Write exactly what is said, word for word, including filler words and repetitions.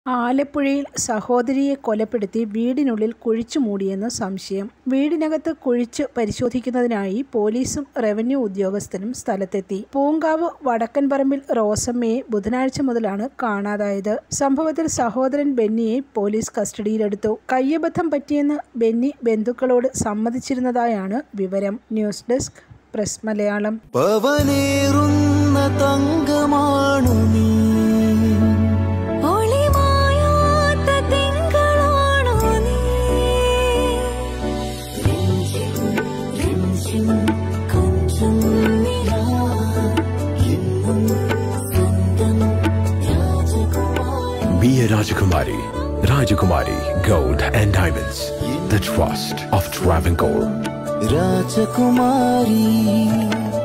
ആലപ്പുഴയിൽ സഹോദരിയെ കൊലപ്പെടുത്തി വീടിനുള്ളിൽ കുഴിച്ചു മൂടിയെന്ന് സംശയം. വീടിനകത്ത് കുഴിച്ചു പരിശോധിക്കുന്നതിനായി പോലീസും റവന്യൂ ഉദ്യോഗസ്ഥരും സ്ഥലത്തെത്തി. പൂങ്കാവ് വടക്കൻപറമ്പിൽ റോസമ്മയെ ബുധനാഴ്ച മുതലാണ് കാണാതായത്. സംഭവത്തിൽ സഹോദരൻ ബെന്നിയെ പോലീസ് കസ്റ്റഡിയിലെടുത്തു. കയ്യബദ്ധം പറ്റിയെന്ന് ബെന്നി ബന്ധുക്കളോട് സമ്മതിച്ചിരുന്നതായാണ് വിവരം. News desk press Malayalam. Be a Rajakumari. Rajakumari Gold and Diamonds. The trust of Travancore. Rajakumari.